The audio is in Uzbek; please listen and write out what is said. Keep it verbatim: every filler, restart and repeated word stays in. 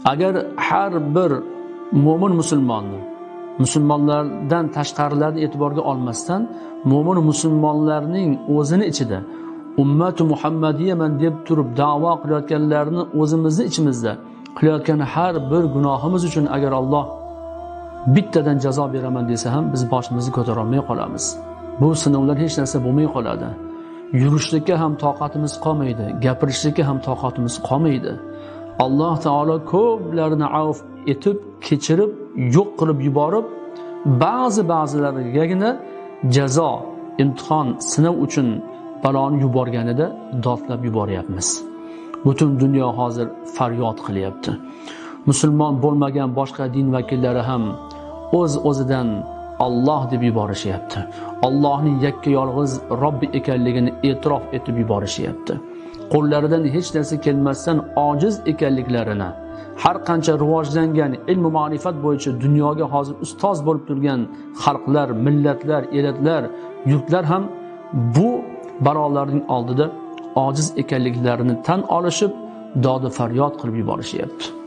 Agar har bir mo'min musulmonni musulmonlardan tashqarilarni e'tiborga olmasdan mo'min musulmonlarning o'zini ichida ummati muhammadiyaman deb turib da'vo qilayotganlarni o'zimizni ichimizda qilayotgan har bir gunohimiz uchun agar Alloh bittadan jazo beraman desa ham biz boshimizni ko'tara olmay qolamiz. Bu sinovlar hech narsa bo'lmay qoladi. Yurishlikka ham toqatimiz qolmaydi, gapirishlikka ham toqatimiz qolmaydi. Alloh taolo ko'plarini avf etib, kechirib, yo'q qilib yuborib, ba'zi ba'zilarigagina jazo, imtihon, sinov uchun baloni yuborganida dodlab yuboryapmiz. Butun dunyo hozir faryod qilyapti. Musulmon bo'lmagan boshqa din vakillari ham o'z-o'zidan Alloh deb yuborishyapti. Allohning yakka yolg'iz Robbi ekanligini e'tirof etib yuborishyapti. Qo'llaridan hech narsa kelmasdan ojiz ekanliklarini, har qancha rivojlangan ilm va ma'rifat bo'yicha dunyoga hozir ustoz bo'lib turgan xalqlar, millatlar, elatlar, yurtlar ham bu balolarning oldida ojiz ekanliklarini tan olishib, dodi faryod qilib yuborishyapti.